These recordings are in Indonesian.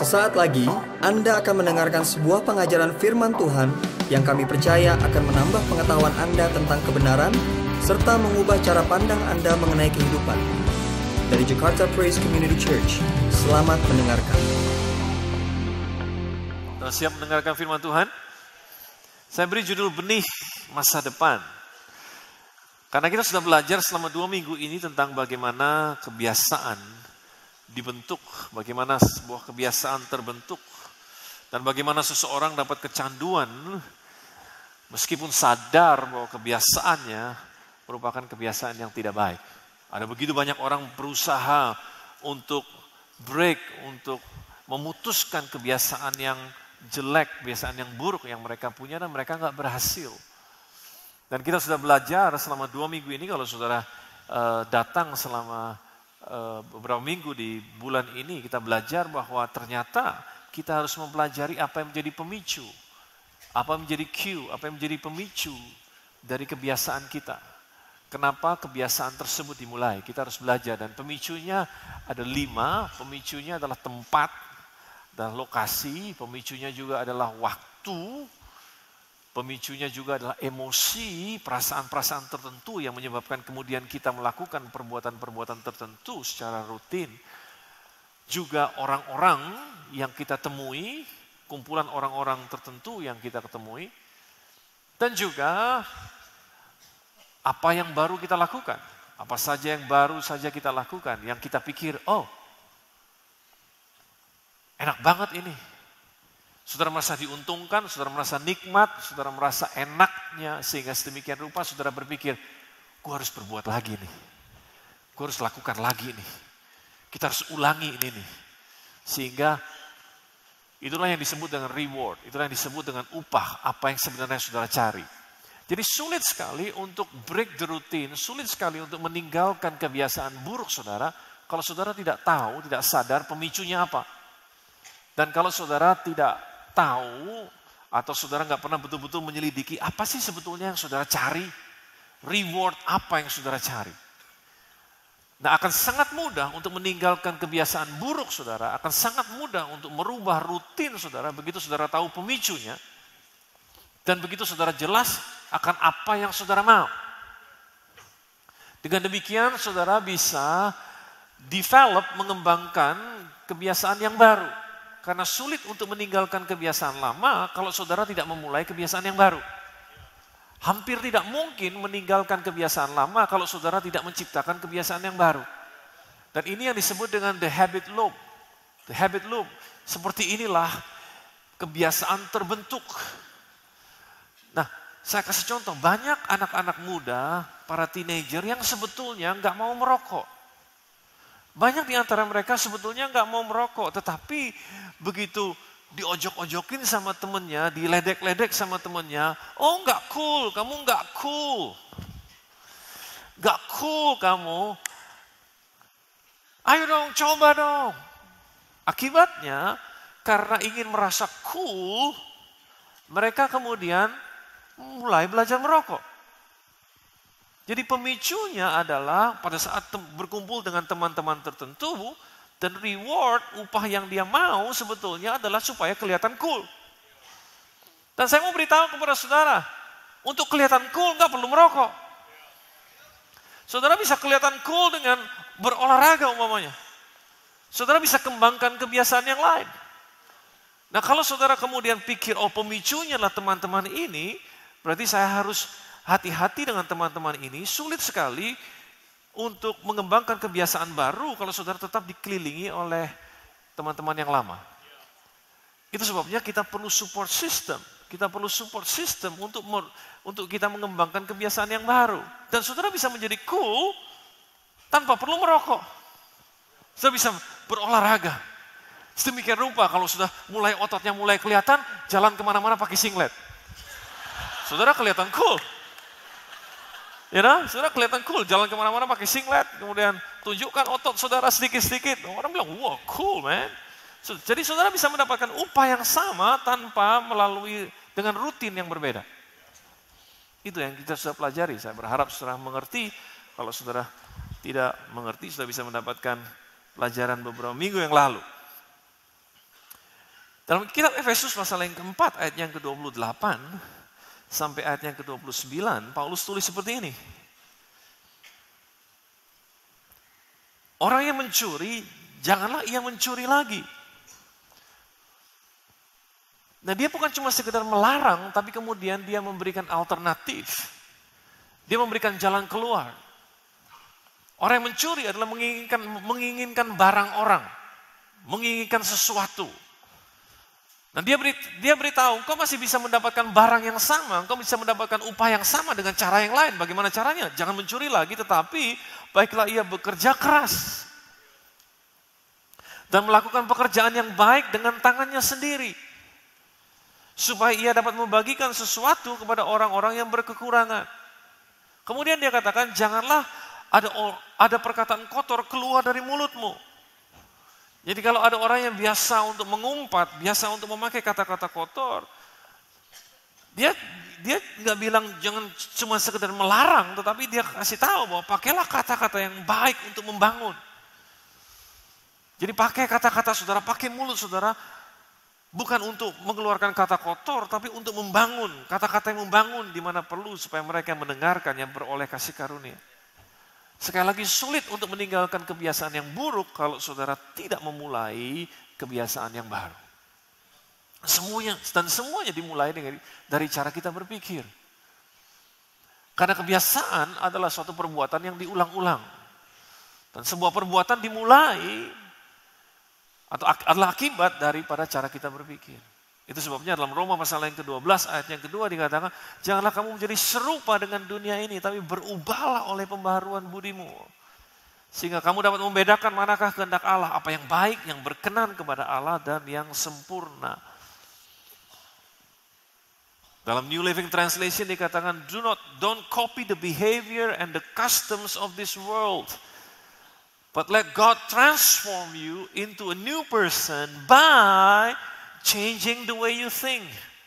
Sesaat lagi, Anda akan mendengarkan sebuah pengajaran firman Tuhan yang kami percaya akan menambah pengetahuan Anda tentang kebenaran, serta mengubah cara pandang Anda mengenai kehidupan. Dari Jakarta Praise Community Church, selamat mendengarkan. Sudah siap mendengarkan firman Tuhan? Saya beri judul Benih Masa Depan. Karena kita sudah belajar selama 2 minggu ini tentang bagaimana kebiasaan dibentuk, bagaimana sebuah kebiasaan terbentuk, dan bagaimana seseorang dapat kecanduan meskipun sadar bahwa kebiasaannya merupakan kebiasaan yang tidak baik. Ada begitu banyak orang berusaha untuk break, untuk memutuskan kebiasaan yang jelek, kebiasaan yang buruk yang mereka punya, dan mereka nggak berhasil. Dan kita sudah belajar selama 2 minggu ini, kalau saudara datang selama beberapa minggu di bulan ini, kita belajar bahwa ternyata kita harus mempelajari apa yang menjadi pemicu, apa yang menjadi cue, apa yang menjadi pemicu dari kebiasaan kita. Kenapa kebiasaan tersebut dimulai? Kita harus belajar, dan pemicunya ada 5. Pemicunya adalah tempat dan lokasi, pemicunya juga adalah waktu, pemicunya juga adalah emosi, perasaan-perasaan tertentu yang menyebabkan kemudian kita melakukan perbuatan-perbuatan tertentu secara rutin. Juga orang-orang yang kita temui, kumpulan orang-orang tertentu yang kita ketemui. Dan juga apa yang baru kita lakukan. Apa saja yang baru saja kita lakukan, yang kita pikir, oh enak banget ini. Saudara merasa diuntungkan, saudara merasa nikmat, saudara merasa enaknya, sehingga sedemikian rupa saudara berpikir, gue harus berbuat lagi nih. Gue harus lakukan lagi nih. Kita harus ulangi ini nih. Sehingga itulah yang disebut dengan reward, itulah yang disebut dengan upah, apa yang sebenarnya saudara cari. Jadi sulit sekali untuk break the routine, sulit sekali untuk meninggalkan kebiasaan buruk saudara, kalau saudara tidak tahu, tidak sadar pemicunya apa. Dan kalau saudara tidak tahu, atau saudara nggak pernah betul-betul menyelidiki apa sih sebetulnya yang saudara cari, reward apa yang saudara cari. Nah, akan sangat mudah untuk meninggalkan kebiasaan buruk saudara, akan sangat mudah untuk merubah rutin saudara, begitu saudara tahu pemicunya, dan begitu saudara jelas akan apa yang saudara mau. Dengan demikian saudara bisa develop, mengembangkan kebiasaan yang baru. Karena sulit untuk meninggalkan kebiasaan lama kalau saudara tidak memulai kebiasaan yang baru. Hampir tidak mungkin meninggalkan kebiasaan lama kalau saudara tidak menciptakan kebiasaan yang baru. Dan ini yang disebut dengan the habit loop. The habit loop. Seperti inilah kebiasaan terbentuk. Nah, saya kasih contoh. Banyak anak-anak muda, para teenager yang sebetulnya nggak mau merokok. Banyak di antara mereka sebetulnya nggak mau merokok, tetapi begitu diojok-ojokin sama temennya, diledek-ledek sama temennya, oh nggak cool, kamu nggak cool. Nggak cool kamu. Ayo dong, coba dong. Akibatnya, karena ingin merasa cool, mereka kemudian mulai belajar merokok. Jadi pemicunya adalah pada saat berkumpul dengan teman-teman tertentu, dan reward, upah yang dia mau sebetulnya adalah supaya kelihatan cool. Dan saya mau beritahu kepada saudara, untuk kelihatan cool nggak perlu merokok. Saudara bisa kelihatan cool dengan berolahraga umpamanya. Saudara bisa kembangkan kebiasaan yang lain. Nah, kalau saudara kemudian pikir, oh pemicunya adalah teman-teman ini, berarti saya harus hati-hati dengan teman-teman ini. Sulit sekali untuk mengembangkan kebiasaan baru kalau saudara tetap dikelilingi oleh teman-teman yang lama. Itu sebabnya kita perlu support system. Kita perlu support system untuk kita mengembangkan kebiasaan yang baru. Dan saudara bisa menjadi cool tanpa perlu merokok. Saudara bisa berolahraga. Sedemikian rupa kalau sudah mulai ototnya mulai kelihatan, jalan kemana-mana pakai singlet. Saudara kelihatan cool. Ya, saudara kelihatan cool, jalan kemana-mana pakai singlet, kemudian tunjukkan otot saudara sedikit-sedikit. Orang bilang, wow cool man. Jadi saudara bisa mendapatkan upah yang sama tanpa melalui dengan rutin yang berbeda. Itu yang kita sudah pelajari. Saya berharap saudara mengerti. Kalau saudara tidak mengerti, saudara bisa mendapatkan pelajaran beberapa minggu yang lalu. Dalam kitab Efesus pasal yang keempat ayat yang ke-28 sampai ayat yang ke-29, Paulus tulis seperti ini. Orang yang mencuri, janganlah ia mencuri lagi. Nah, dia bukan cuma sekedar melarang, tapi kemudian dia memberikan alternatif. Dia memberikan jalan keluar. Orang yang mencuri adalah menginginkan barang orang, menginginkan sesuatu. Nah, dia beritahu, engkau masih bisa mendapatkan barang yang sama, engkau bisa mendapatkan upah yang sama dengan cara yang lain. Bagaimana caranya? Jangan mencuri lagi, tetapi baiklah ia bekerja keras dan melakukan pekerjaan yang baik dengan tangannya sendiri, supaya ia dapat membagikan sesuatu kepada orang-orang yang berkekurangan. Kemudian dia katakan, janganlah ada perkataan kotor keluar dari mulutmu. Jadi kalau ada orang yang biasa untuk mengumpat, biasa untuk memakai kata-kata kotor, dia nggak bilang jangan cuma sekedar melarang, tetapi dia kasih tahu bahwa pakailah kata-kata yang baik untuk membangun. Jadi pakai kata-kata saudara, pakai mulut saudara, bukan untuk mengeluarkan kata kotor, tapi untuk membangun, kata-kata yang membangun di mana perlu supaya mereka yang mendengarkan yang beroleh kasih karunia. Sekali lagi sulit untuk meninggalkan kebiasaan yang buruk kalau saudara tidak memulai kebiasaan yang baru. Semuanya dimulai dari cara kita berpikir. Karena kebiasaan adalah suatu perbuatan yang diulang-ulang. Dan sebuah perbuatan dimulai atau adalah akibat daripada cara kita berpikir. Itu sebabnya dalam Roma pasal yang ke-12 ayat yang kedua dikatakan, janganlah kamu menjadi serupa dengan dunia ini, tapi berubahlah oleh pembaharuan budimu. Sehingga kamu dapat membedakan manakah kehendak Allah, apa yang baik, yang berkenan kepada Allah, dan yang sempurna. Dalam New Living Translation dikatakan, don't copy the behavior and the customs of this world, but let God transform you into a new person by changing the way you think.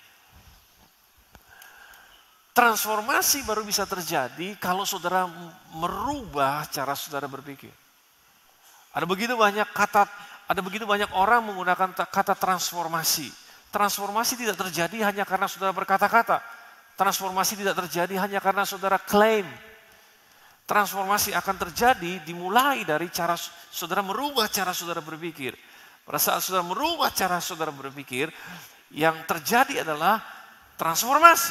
Transformasi baru bisa terjadi kalau saudara merubah cara saudara berpikir. Ada begitu banyak orang menggunakan kata transformasi. Transformasi tidak terjadi hanya karena saudara berkata-kata. Transformasi tidak terjadi hanya karena saudara klaim. Transformasi akan terjadi dimulai dari cara saudara merubah cara saudara berpikir. Pada saat saudara merubah cara saudara berpikir, yang terjadi adalah transformasi.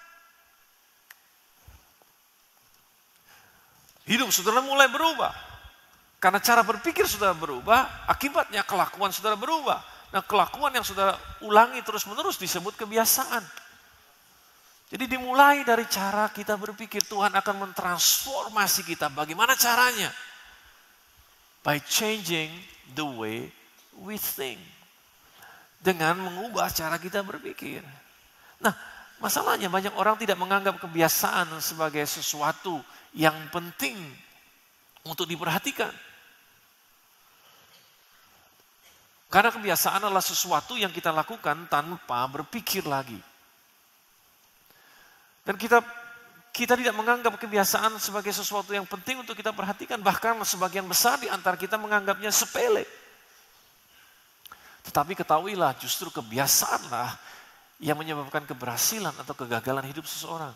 Hidup saudara mulai berubah. Karena cara berpikir saudara berubah, akibatnya kelakuan saudara berubah. Nah, kelakuan yang saudara ulangi terus-menerus disebut kebiasaan. Jadi dimulai dari cara kita berpikir, Tuhan akan mentransformasi kita. Bagaimana caranya? By changing the way we think. Dengan mengubah cara kita berpikir. Nah, masalahnya banyak orang tidak menganggap kebiasaan sebagai sesuatu yang penting untuk diperhatikan. Karena kebiasaan adalah sesuatu yang kita lakukan tanpa berpikir lagi. Dan kita tidak menganggap kebiasaan sebagai sesuatu yang penting untuk kita perhatikan. Bahkan sebagian besar di antara kita menganggapnya sepele. Tetapi ketahuilah, justru kebiasaanlah yang menyebabkan keberhasilan atau kegagalan hidup seseorang.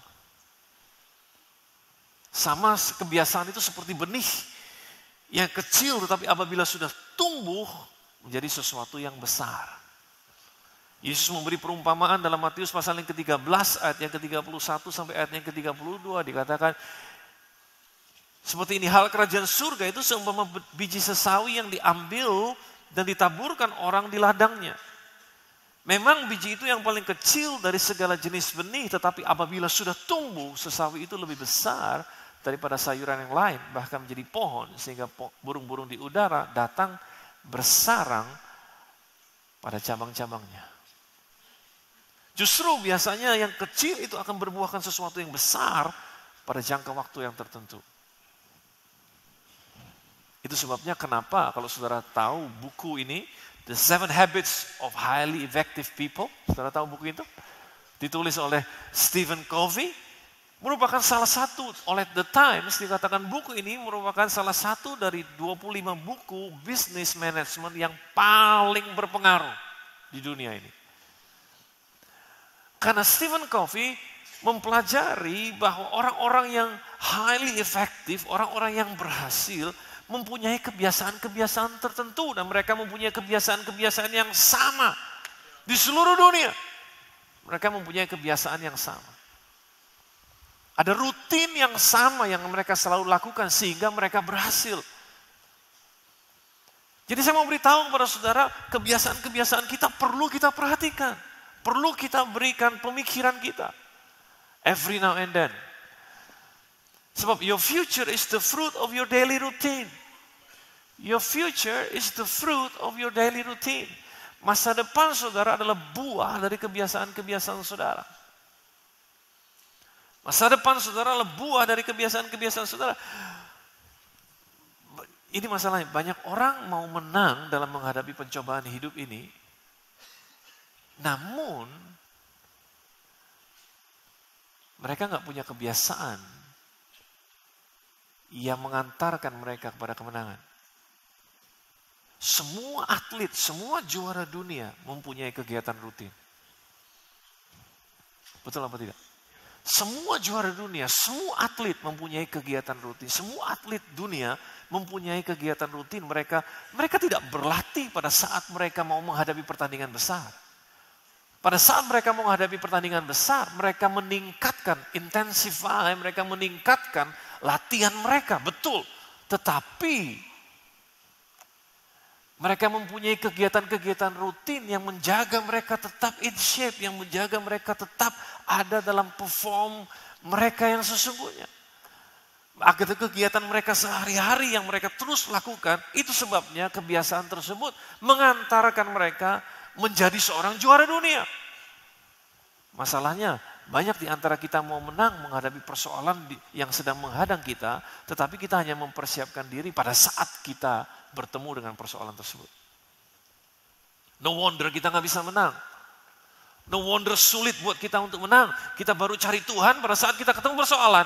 Sama kebiasaan itu seperti benih yang kecil, tetapi apabila sudah tumbuh menjadi sesuatu yang besar. Yesus memberi perumpamaan dalam Matius pasal yang ke-13 ayat yang ke-31 sampai ayat yang ke-32 dikatakan seperti ini, hal kerajaan surga itu seumpama biji sesawi yang diambil dan ditaburkan orang di ladangnya. Memang biji itu yang paling kecil dari segala jenis benih, tetapi apabila sudah tumbuh, sesawi itu lebih besar daripada sayuran yang lain, bahkan menjadi pohon, sehingga burung-burung di udara datang bersarang pada cabang-cabangnya. Justru biasanya yang kecil itu akan berbuahkan sesuatu yang besar pada jangka waktu yang tertentu. Itu sebabnya kenapa kalau saudara tahu buku ini, The 7 Habits of Highly Effective People, saudara tahu buku itu? Ditulis oleh Stephen Covey, merupakan salah satu oleh The Times, dikatakan buku ini merupakan salah satu dari 25 buku business management yang paling berpengaruh di dunia ini. Karena Stephen Covey mempelajari bahwa orang-orang yang highly effective, orang-orang yang berhasil, mempunyai kebiasaan-kebiasaan tertentu. Dan mereka mempunyai kebiasaan-kebiasaan yang sama di seluruh dunia. Mereka mempunyai kebiasaan yang sama. Ada rutin yang sama yang mereka selalu lakukan sehingga mereka berhasil. Jadi saya mau beritahu kepada saudara, kebiasaan-kebiasaan kita perlu kita perhatikan. Perlu kita berikan pemikiran kita. Every now and then. Sebab your future is the fruit of your daily routine. Your future is the fruit of your daily routine. Masa depan saudara adalah buah dari kebiasaan-kebiasaan saudara. Masa depan saudara adalah buah dari kebiasaan-kebiasaan saudara. Ini masalahnya, banyak orang mau menang dalam menghadapi pencobaan hidup ini. Namun, mereka nggak punya kebiasaan yang mengantarkan mereka kepada kemenangan. Semua atlet, semua juara dunia mempunyai kegiatan rutin. Betul apa tidak? Semua juara dunia, semua atlet mempunyai kegiatan rutin. Semua atlet dunia mempunyai kegiatan rutin. Mereka tidak berlatih pada saat mereka mau menghadapi pertandingan besar. Pada saat mereka mau menghadapi pertandingan besar, mereka meningkatkan, intensify, mereka meningkatkan latihan mereka, betul. Tetapi mereka mempunyai kegiatan-kegiatan rutin yang menjaga mereka tetap in shape, yang menjaga mereka tetap ada dalam perform mereka yang sesungguhnya. Agar kegiatan mereka sehari-hari yang mereka terus lakukan, itu sebabnya kebiasaan tersebut mengantarkan mereka menjadi seorang juara dunia. Masalahnya, banyak di antara kita mau menang menghadapi persoalan yang sedang menghadang kita, tetapi kita hanya mempersiapkan diri pada saat kita bertemu dengan persoalan tersebut. No wonder kita nggak bisa menang. No wonder sulit buat kita untuk menang. Kita baru cari Tuhan pada saat kita ketemu persoalan.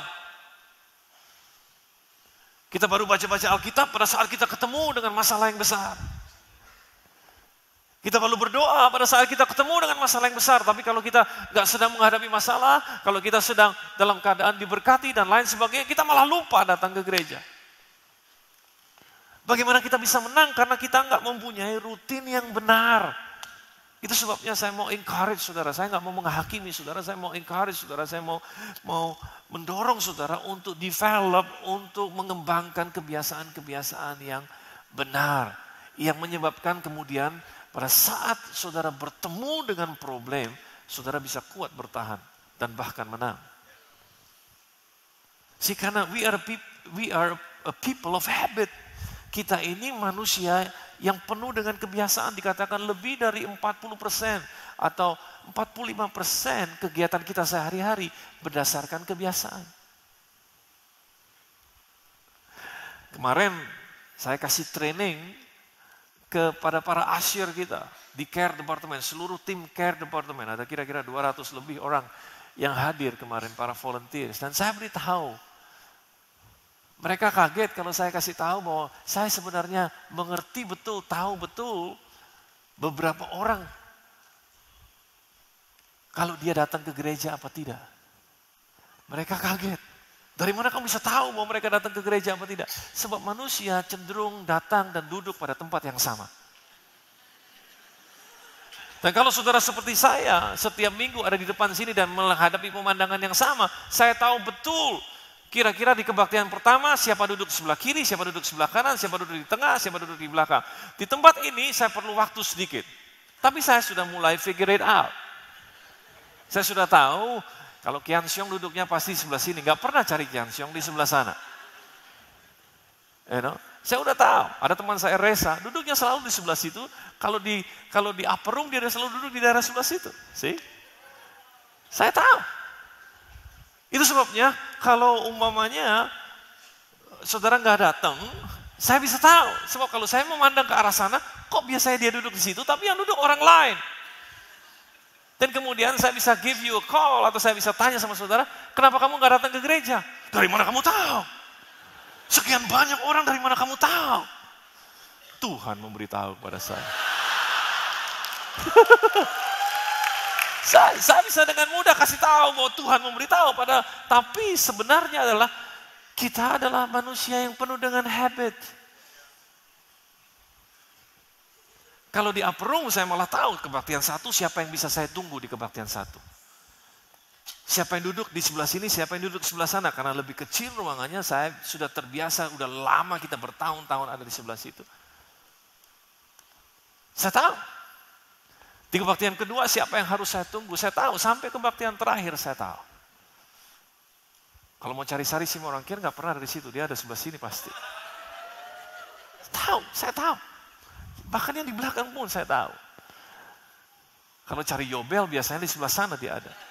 Kita baru baca-baca Alkitab pada saat kita ketemu dengan masalah yang besar. Kita perlu berdoa pada saat kita ketemu dengan masalah yang besar. Tapi kalau kita nggak sedang menghadapi masalah, kalau kita sedang dalam keadaan diberkati dan lain sebagainya, kita malah lupa datang ke gereja. Bagaimana kita bisa menang? Karena kita nggak mempunyai rutin yang benar. Itu sebabnya saya mau encourage saudara. Saya nggak mau menghakimi saudara. Saya mau encourage saudara. Saya mau mendorong saudara untuk develop, untuk mengembangkan kebiasaan-kebiasaan yang benar. Yang menyebabkan kemudian pada saat saudara bertemu dengan problem, saudara bisa kuat bertahan dan bahkan menang. Karena we are a people of habit. Kita ini manusia yang penuh dengan kebiasaan, dikatakan lebih dari 40% atau 45% kegiatan kita sehari-hari berdasarkan kebiasaan. Kemarin saya kasih training kepada para usher kita di care department, seluruh tim care department, ada kira-kira 200 lebih orang yang hadir kemarin, para volunteers. Dan saya beritahu, mereka kaget kalau saya kasih tahu bahwa saya sebenarnya mengerti betul, tahu betul beberapa orang kalau dia datang ke gereja apa tidak. Mereka kaget. Dari mana kamu bisa tahu bahwa mereka datang ke gereja apa tidak? Sebab manusia cenderung datang dan duduk pada tempat yang sama. Dan kalau saudara seperti saya, setiap minggu ada di depan sini dan menghadapi pemandangan yang sama, saya tahu betul kira-kira di kebaktian pertama siapa duduk sebelah kiri, siapa duduk sebelah kanan, siapa duduk di tengah, siapa duduk di belakang. Di tempat ini saya perlu waktu sedikit. Tapi saya sudah mulai figure it out. Saya sudah tahu kalau Kian Siong duduknya pasti di sebelah sini. Gak pernah cari Kian Siong di sebelah sana. Saya udah tahu. Ada teman saya Reza, duduknya selalu di sebelah situ. Kalau di upper room dia selalu duduk di daerah sebelah situ. See? Saya tahu. Itu sebabnya kalau umpamanya saudara nggak datang, saya bisa tahu. Sebab kalau saya memandang ke arah sana, kok biasanya dia duduk di situ, tapi yang duduk orang lain. Dan kemudian saya bisa give you a call atau saya bisa tanya sama saudara, kenapa kamu nggak datang ke gereja? Dari mana kamu tahu? Sekian banyak orang, dari mana kamu tahu? Tuhan memberitahu kepada saya. Saya bisa dengan mudah kasih tahu bahwa Tuhan memberitahu tapi sebenarnya adalah kita adalah manusia yang penuh dengan habit. Kalau di upper room saya malah tahu kebaktian 1 siapa yang bisa saya tunggu di kebaktian 1. Siapa yang duduk di sebelah sini, siapa yang duduk di sebelah sana. Karena lebih kecil ruangannya, saya sudah terbiasa, udah lama kita bertahun-tahun ada di sebelah situ. Saya tahu. Di kebaktian kedua siapa yang harus saya tunggu, saya tahu. Sampai kebaktian terakhir saya tahu. Kalau mau cari Sari Simorangkir nggak pernah dari situ, dia ada sebelah sini pasti. Saya tahu. Bahkan yang di belakang pun saya tahu. Kalau cari Yobel biasanya di sebelah sana dia ada.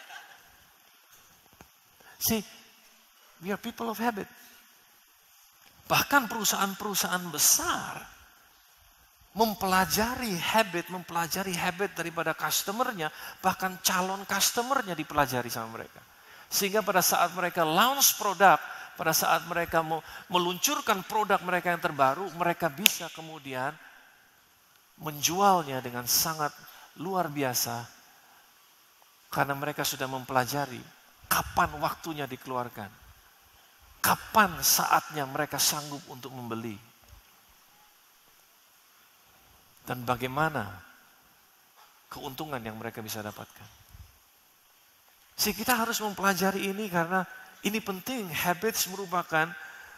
See, we are people of habit. Bahkan perusahaan-perusahaan besar mempelajari habit daripada customernya, bahkan calon customernya dipelajari sama mereka. Sehingga pada saat mereka launch produk, pada saat mereka mau meluncurkan produk mereka yang terbaru, mereka bisa kemudian menjualnya dengan sangat luar biasa. Karena mereka sudah mempelajari kapan waktunya dikeluarkan. Kapan saatnya mereka sanggup untuk membeli. Dan bagaimana keuntungan yang mereka bisa dapatkan. Kita harus mempelajari ini karena ini penting. Habits merupakan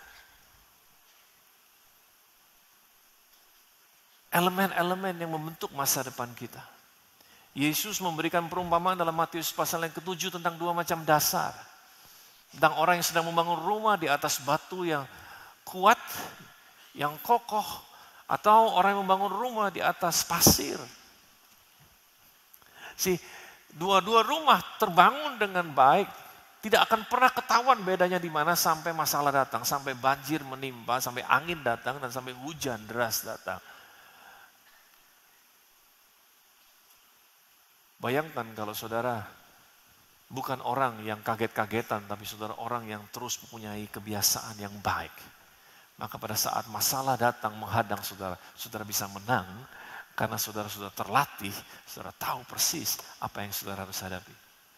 elemen-elemen yang membentuk masa depan kita. Yesus memberikan perumpamaan dalam Matius pasal yang ke-7 tentang 2 macam dasar. Tentang orang yang sedang membangun rumah di atas batu yang kuat, yang kokoh, atau orang yang membangun rumah di atas pasir. Dua-dua rumah terbangun dengan baik, tidak akan pernah ketahuan bedanya di mana sampai masalah datang, sampai banjir menimpa, sampai angin datang, dan sampai hujan deras datang. Bayangkan kalau saudara bukan orang yang kaget-kagetan, tapi saudara orang yang terus mempunyai kebiasaan yang baik. Maka pada saat masalah datang menghadang saudara, saudara bisa menang karena saudara sudah terlatih, saudara tahu persis apa yang saudara harus hadapi.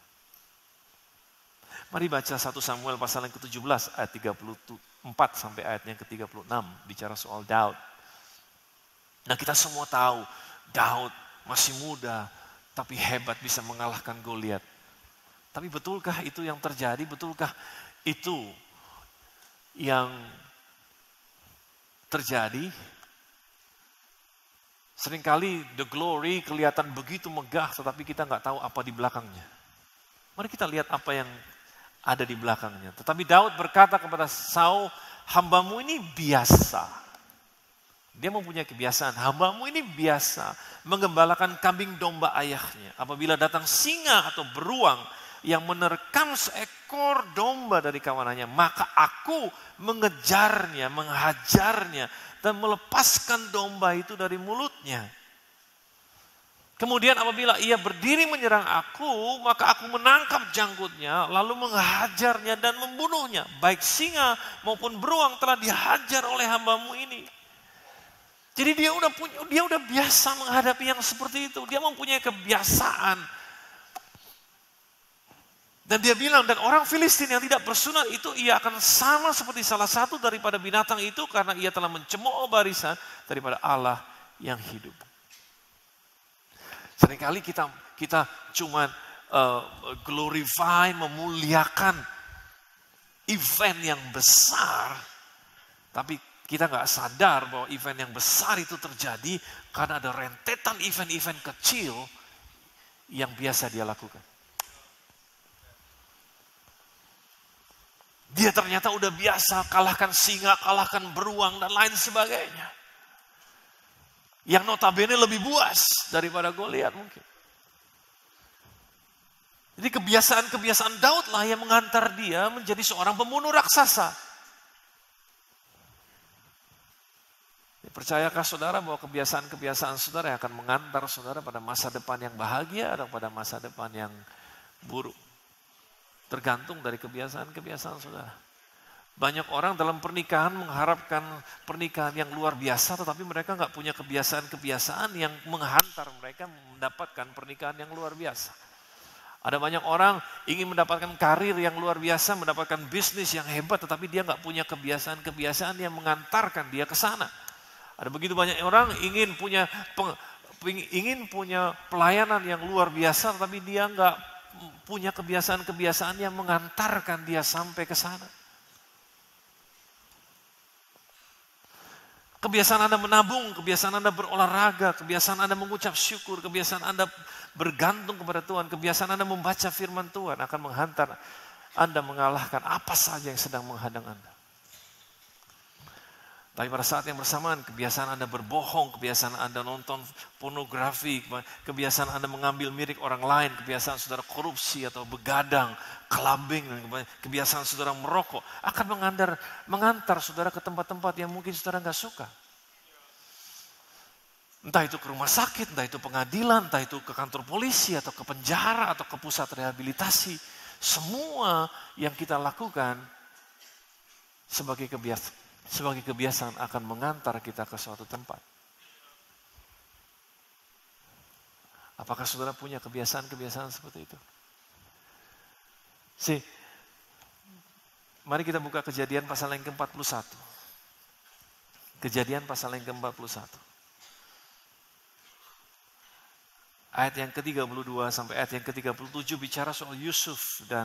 Mari baca 1 Samuel pasal yang ke-17 ayat 34 sampai ayat yang ke-36 bicara soal Daud. Nah, kita semua tahu Daud masih muda tapi hebat bisa mengalahkan Goliat. Tapi betulkah itu yang terjadi? Betulkah itu yang terjadi? Seringkali the glory kelihatan begitu megah, tetapi kita nggak tahu apa di belakangnya. Mari kita lihat apa yang ada di belakangnya. Tetapi Daud berkata kepada Saul, hambamu ini biasa. Dia mempunyai kebiasaan, hambamu ini biasa menggembalakan kambing domba ayahnya. Apabila datang singa atau beruang yang menerkam seekor domba dari kawanannya, maka aku mengejarnya, menghajarnya, dan melepaskan domba itu dari mulutnya. Kemudian apabila ia berdiri menyerang aku, maka aku menangkap janggutnya, lalu menghajarnya dan membunuhnya. Baik singa maupun beruang telah dihajar oleh hambamu ini. Jadi dia udah biasa menghadapi yang seperti itu. Dia mempunyai kebiasaan. Dan dia bilang, dan orang Filistin yang tidak bersunat itu ia akan sama seperti salah satu daripada binatang itu karena ia telah mencemooh barisan daripada Allah yang hidup. Seringkali kita cuma glorify, memuliakan event yang besar, tapi kita nggak sadar bahwa event yang besar itu terjadi karena ada rentetan event-event kecil yang biasa dia lakukan. Dia ternyata udah biasa kalahkan singa, kalahkan beruang, dan lain sebagainya. Yang notabene lebih buas daripada Goliat mungkin. Jadi kebiasaan-kebiasaan Daud lah yang mengantar dia menjadi seorang pembunuh raksasa. Percayakah saudara bahwa kebiasaan-kebiasaan saudara yang akan mengantar saudara pada masa depan yang bahagia atau pada masa depan yang buruk? Tergantung dari kebiasaan-kebiasaan saudara. Banyak orang dalam pernikahan mengharapkan pernikahan yang luar biasa, tetapi mereka nggak punya kebiasaan-kebiasaan yang menghantar mereka mendapatkan pernikahan yang luar biasa. Ada banyak orang ingin mendapatkan karir yang luar biasa, mendapatkan bisnis yang hebat, tetapi dia nggak punya kebiasaan-kebiasaan yang mengantarkan dia ke sana. Ada begitu banyak orang ingin punya pelayanan yang luar biasa, tetapi dia nggak punya kebiasaan-kebiasaan yang mengantarkan dia sampai ke sana. Kebiasaan Anda menabung, kebiasaan Anda berolahraga, kebiasaan Anda mengucap syukur, kebiasaan Anda bergantung kepada Tuhan, kebiasaan Anda membaca firman Tuhan akan menghantar Anda mengalahkan apa saja yang sedang menghadang Anda. Tapi pada saat yang bersamaan, kebiasaan Anda berbohong, kebiasaan Anda nonton pornografi, kebiasaan Anda mengambil milik orang lain, kebiasaan saudara korupsi atau begadang, clubbing, kebiasaan saudara merokok, akan mengantar saudara ke tempat-tempat yang mungkin saudara nggak suka. Entah itu ke rumah sakit, entah itu pengadilan, entah itu ke kantor polisi, atau ke penjara, atau ke pusat rehabilitasi. Semua yang kita lakukan sebagai kebiasaan akan mengantar kita ke suatu tempat. Apakah saudara punya kebiasaan-kebiasaan seperti itu? Mari kita buka Kejadian pasal yang ke-41. Kejadian pasal yang ke-41. Ayat yang ke-32 sampai ayat yang ke-37 bicara soal Yusuf dan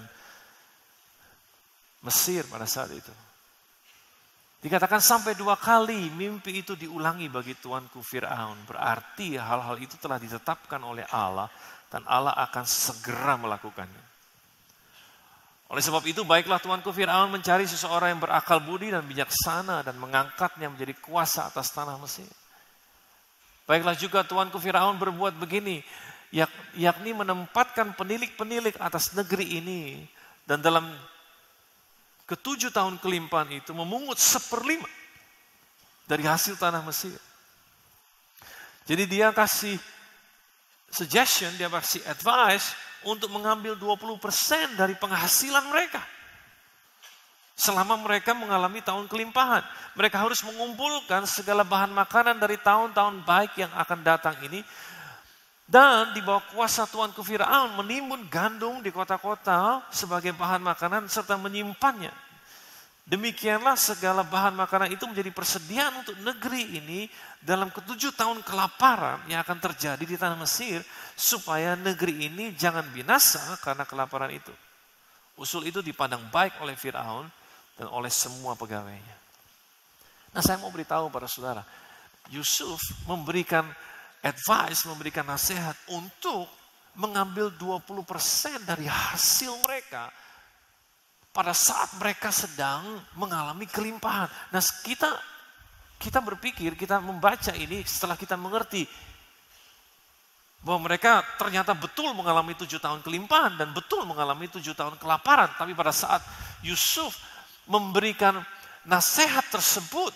Mesir pada saat itu. Dikatakan sampai 2 kali mimpi itu diulangi bagi tuanku Fir'aun. Berarti hal-hal itu telah ditetapkan oleh Allah dan Allah akan segera melakukannya. Oleh sebab itu baiklah tuanku Fir'aun mencari seseorang yang berakal budi dan bijaksana dan mengangkatnya menjadi kuasa atas tanah Mesir. Baiklah juga tuanku Fir'aun berbuat begini, yakni menempatkan penilik-penilik atas negeri ini dan dalam ke-7 tahun kelimpahan itu memungut 1/5 dari hasil tanah Mesir. Jadi dia kasih suggestion, dia kasih advice untuk mengambil 20% dari penghasilan mereka. Selama mereka mengalami tahun kelimpahan. Mereka harus mengumpulkan segala bahan makanan dari tahun-tahun baik yang akan datang ini. Dan di bawah kuasa tuanku Fir'aun menimbun gandum di kota-kota sebagai bahan makanan serta menyimpannya. Demikianlah segala bahan makanan itu menjadi persediaan untuk negeri ini dalam ke-7 tahun kelaparan yang akan terjadi di tanah Mesir supaya negeri ini jangan binasa karena kelaparan itu. Usul itu dipandang baik oleh Fir'aun dan oleh semua pegawainya. Nah, saya mau beritahu pada saudara, Yusuf memberikan advice, memberikan nasihat untuk mengambil 20% dari hasil mereka pada saat mereka sedang mengalami kelimpahan. Nah, kita berpikir, kita membaca ini setelah kita mengerti bahwa mereka ternyata betul mengalami 7 tahun kelimpahan dan betul mengalami 7 tahun kelaparan. Tapi pada saat Yusuf memberikan nasihat tersebut,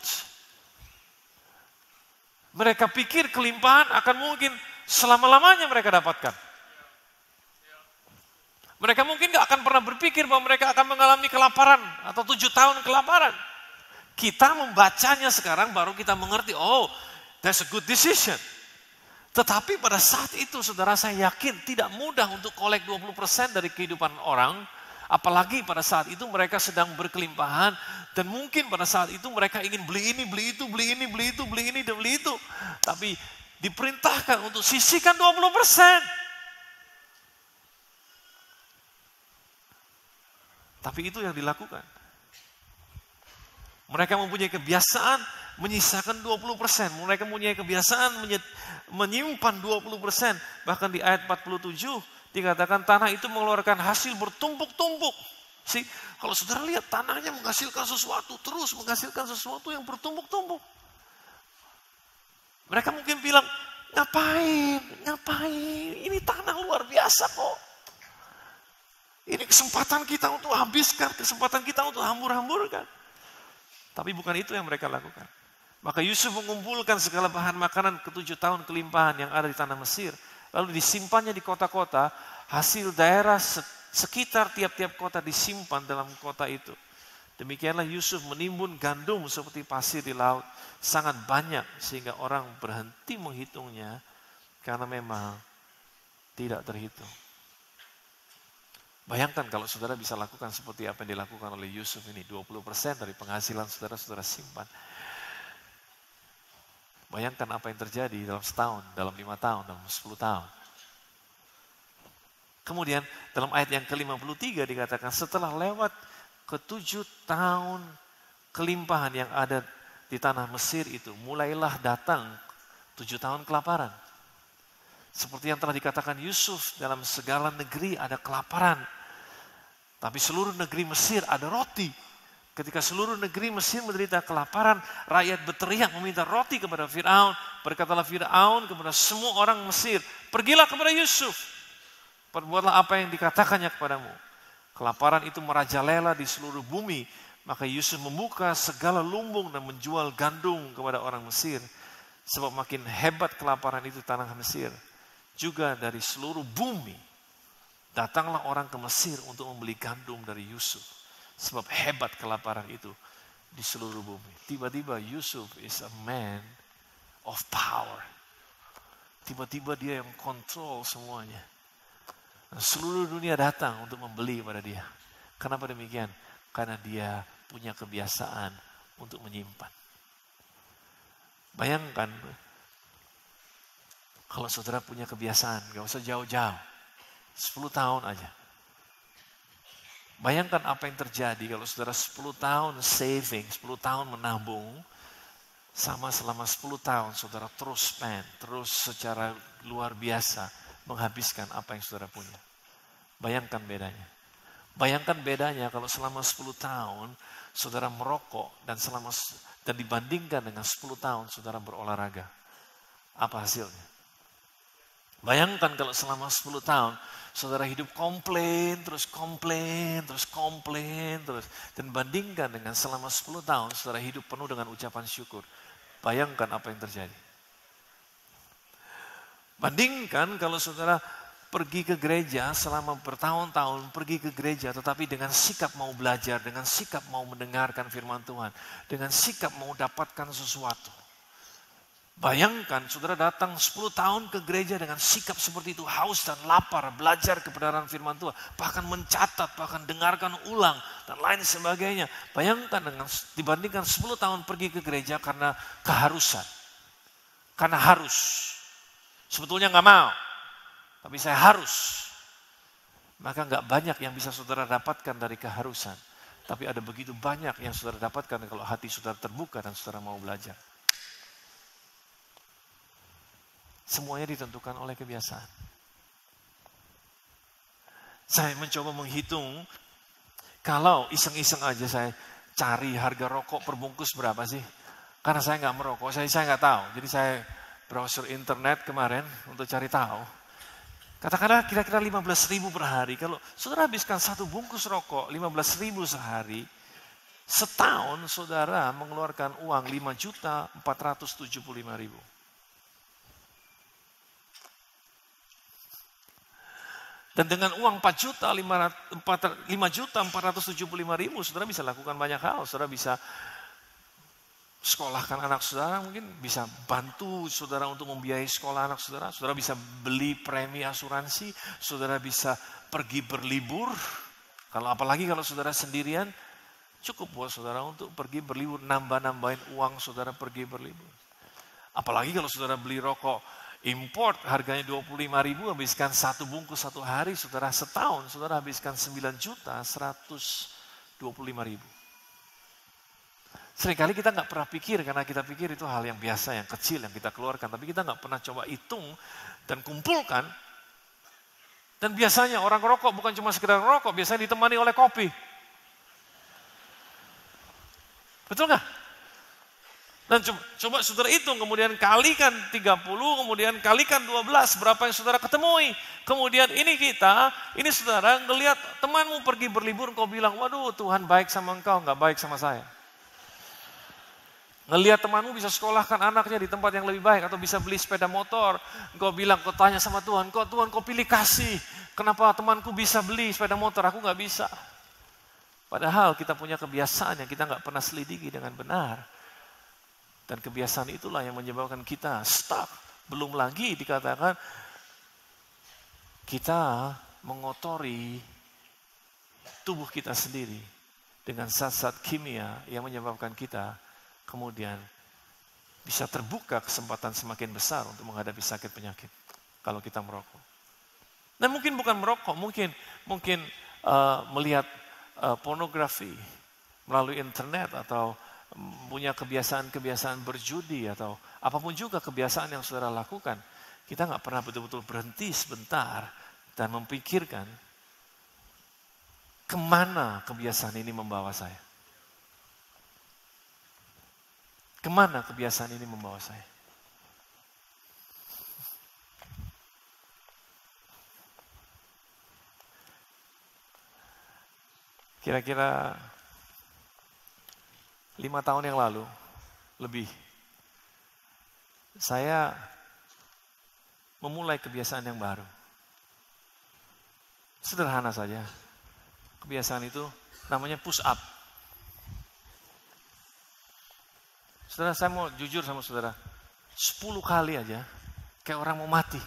mereka pikir kelimpahan akan mungkin selama-lamanya mereka dapatkan. Mereka mungkin gak akan pernah berpikir bahwa mereka akan mengalami kelaparan atau 7 tahun kelaparan. Kita membacanya sekarang baru kita mengerti, oh, that's a good decision. Tetapi pada saat itu saudara, saya yakin tidak mudah untuk kolek 20% dari kehidupan orang. Apalagi pada saat itu mereka sedang berkelimpahan. Dan mungkin pada saat itu mereka ingin beli ini, beli itu, beli ini, beli itu, beli ini, dan beli itu. Tapi diperintahkan untuk sisihkan 20%. Tapi itu yang dilakukan. Mereka mempunyai kebiasaan menyisakan 20%. Mereka mempunyai kebiasaan menyimpan 20%. Bahkan di ayat 47 dikatakan tanah itu mengeluarkan hasil bertumpuk-tumpuk. Kalau saudara lihat tanahnya menghasilkan sesuatu, terus menghasilkan sesuatu yang bertumpuk-tumpuk. Mereka mungkin bilang, ngapain? Ini tanah luar biasa kok. Ini kesempatan kita untuk habiskan, kesempatan kita untuk hambur-hamburkan. Tapi bukan itu yang mereka lakukan. Maka Yusuf mengumpulkan segala bahan makanan ke-7 tahun kelimpahan yang ada di tanah Mesir. Lalu disimpannya di kota-kota, hasil daerah sekitar tiap-tiap kota disimpan dalam kota itu. Demikianlah Yusuf menimbun gandum seperti pasir di laut, sangat banyak sehingga orang berhenti menghitungnya karena memang tidak terhitung. Bayangkan kalau saudara bisa lakukan seperti apa yang dilakukan oleh Yusuf ini, 20% dari penghasilan saudara simpan. Bayangkan apa yang terjadi dalam setahun, dalam 5 tahun, dalam 10 tahun. Kemudian dalam ayat yang ke-53 dikatakan setelah lewat ke-7 tahun kelimpahan yang ada di tanah Mesir itu, mulailah datang 7 tahun kelaparan. Seperti yang telah dikatakan Yusuf, dalam segala negeri ada kelaparan. Tapi seluruh negeri Mesir ada roti. Ketika seluruh negeri Mesir menderita kelaparan, rakyat berteriak meminta roti kepada Firaun. Berkatalah Firaun kepada semua orang Mesir, pergilah kepada Yusuf. Perbuatlah apa yang dikatakannya kepadamu. Kelaparan itu merajalela di seluruh bumi. Maka Yusuf membuka segala lumbung dan menjual gandum kepada orang Mesir. Sebab makin hebat kelaparan itu tanah Mesir. Juga dari seluruh bumi. Datanglah orang ke Mesir untuk membeli gandum dari Yusuf. Sebab hebat kelaparan itu di seluruh bumi. Tiba-tiba Yusuf is a man of power. Tiba-tiba dia yang kontrol semuanya. Seluruh dunia datang untuk membeli pada dia. Kenapa demikian? Karena dia punya kebiasaan untuk menyimpan. Bayangkan, kalau saudara punya kebiasaan, gak usah jauh-jauh, 10 tahun aja. Bayangkan apa yang terjadi kalau saudara 10 tahun saving, 10 tahun menabung, sama selama 10 tahun saudara terus spend, terus secara luar biasa menghabiskan apa yang saudara punya. Bayangkan bedanya. Bayangkan bedanya kalau selama 10 tahun saudara merokok dan dibandingkan dengan 10 tahun saudara berolahraga. Apa hasilnya? Bayangkan kalau selama 10 tahun saudara hidup komplain terus. Dan bandingkan dengan selama 10 tahun saudara hidup penuh dengan ucapan syukur. Bayangkan apa yang terjadi. Bandingkan kalau saudara pergi ke gereja selama bertahun-tahun, pergi ke gereja tetapi dengan sikap mau belajar, dengan sikap mau mendengarkan firman Tuhan, dengan sikap mau dapatkan sesuatu. Bayangkan saudara datang 10 tahun ke gereja dengan sikap seperti itu, haus dan lapar, belajar kebenaran firman Tuhan, bahkan mencatat, bahkan dengarkan ulang, dan lain sebagainya. Bayangkan dibandingkan 10 tahun pergi ke gereja karena keharusan, karena harus. Sebetulnya nggak mau, tapi saya harus. Maka nggak banyak yang bisa saudara dapatkan dari keharusan. Tapi ada begitu banyak yang saudara dapatkan kalau hati saudara terbuka dan saudara mau belajar. Semuanya ditentukan oleh kebiasaan. Saya mencoba menghitung, kalau iseng-iseng aja saya cari harga rokok per bungkus berapa sih. Karena saya nggak merokok, saya nggak tahu. Jadi saya browser internet kemarin untuk cari tahu. Katakanlah kira-kira 15.000 per hari. Kalau saudara habiskan satu bungkus rokok 15.000 sehari, setahun saudara mengeluarkan uang 5.475.000. Dan dengan uang 5.475.000 saudara bisa lakukan banyak hal. Saudara bisa sekolahkan anak saudara, mungkin bisa bantu saudara untuk membiayai sekolah anak saudara. Saudara bisa beli premi asuransi, saudara bisa pergi berlibur. Apalagi kalau saudara sendirian, cukup buat saudara untuk pergi berlibur, nambah-nambahin uang saudara pergi berlibur. Apalagi kalau saudara beli rokok import, harganya 25.000, habiskan satu bungkus satu hari, saudara setahun, saudara habiskan 9.125.000. Seringkali kita nggak pernah pikir, karena kita pikir itu hal yang biasa, yang kecil, yang kita keluarkan. Tapi kita nggak pernah coba hitung dan kumpulkan. Dan biasanya orang rokok bukan cuma sekedar rokok, biasanya ditemani oleh kopi. Betul nggak? Dan coba saudara hitung, kemudian kalikan 30, kemudian kalikan 12, berapa yang saudara ketemui. Kemudian ini saudara ngelihat temanmu pergi berlibur, kau bilang, waduh Tuhan baik sama engkau, nggak baik sama saya. Ngelihat temanmu bisa sekolahkan anaknya di tempat yang lebih baik, atau bisa beli sepeda motor. Engkau bilang, kau tanya sama Tuhan, kau pilih kasih. Kenapa temanku bisa beli sepeda motor, aku nggak bisa. Padahal kita punya kebiasaan yang kita nggak pernah selidiki dengan benar. Dan kebiasaan itulah yang menyebabkan kita stuck. Belum lagi dikatakan kita mengotori tubuh kita sendiri dengan zat-zat kimia yang menyebabkan kita kemudian bisa terbuka kesempatan semakin besar untuk menghadapi sakit penyakit kalau kita merokok. Nah mungkin bukan merokok, mungkin melihat pornografi melalui internet atau punya kebiasaan-kebiasaan berjudi atau apapun juga kebiasaan yang saudara lakukan. Kita nggak pernah betul-betul berhenti sebentar dan memikirkan kemana kebiasaan ini membawa saya. Kemana kebiasaan ini membawa saya. Kira-kira 5 tahun yang lalu, lebih, saya memulai kebiasaan yang baru. Sederhana saja. Kebiasaan itu namanya push up. Saudara, saya mau jujur sama saudara, 10 kali aja, kayak orang mau mati.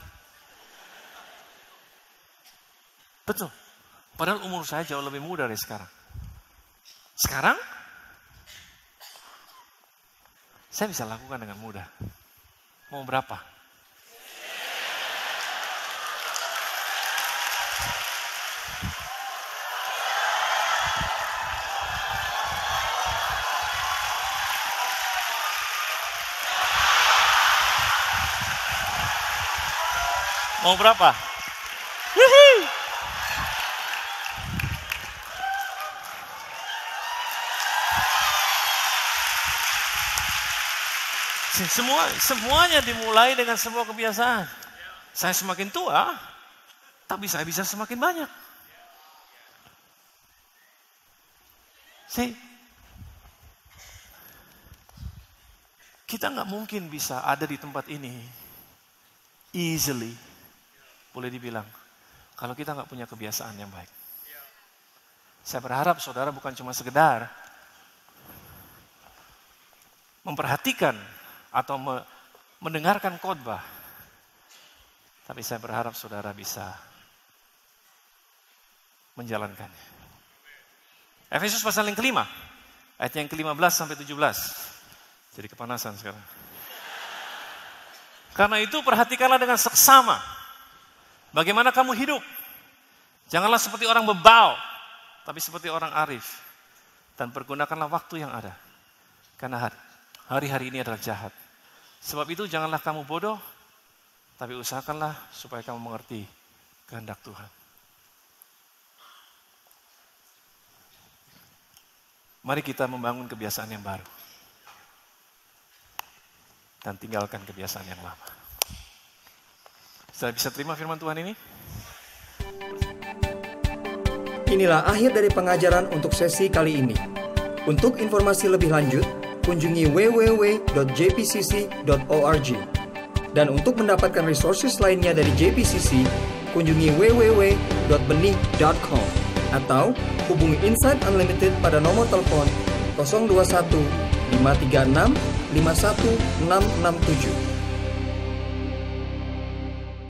Betul. Padahal umur saya jauh lebih muda dari sekarang. Sekarang, saya bisa lakukan dengan mudah. Mau berapa? Mau berapa? Hihi. Semuanya dimulai dengan sebuah kebiasaan. Saya semakin tua, tapi saya bisa semakin banyak. Kita nggak mungkin bisa ada di tempat ini easily, boleh dibilang, kalau kita nggak punya kebiasaan yang baik. Saya berharap saudara bukan cuma sekedar memperhatikan atau mendengarkan khotbah, tapi saya berharap saudara bisa menjalankannya. Efesus pasal yang kelima, ayat yang ke-15 sampai 17. Jadi kepanasan sekarang. Karena itu perhatikanlah dengan seksama bagaimana kamu hidup. Janganlah seperti orang bebal, tapi seperti orang arif. Dan pergunakanlah waktu yang ada. Karena hari-hari ini adalah jahat. Sebab itu janganlah kamu bodoh, tapi usahakanlah supaya kamu mengerti kehendak Tuhan. Mari kita membangun kebiasaan yang baru. Dan tinggalkan kebiasaan yang lama. Saya bisa terima firman Tuhan ini? Inilah akhir dari pengajaran untuk sesi kali ini. Untuk informasi lebih lanjut, kunjungi www.jpcc.org. Dan untuk mendapatkan resources lainnya dari JPCC, kunjungi www.benih.com atau hubungi Insight Unlimited pada nomor telepon 021 536 51667.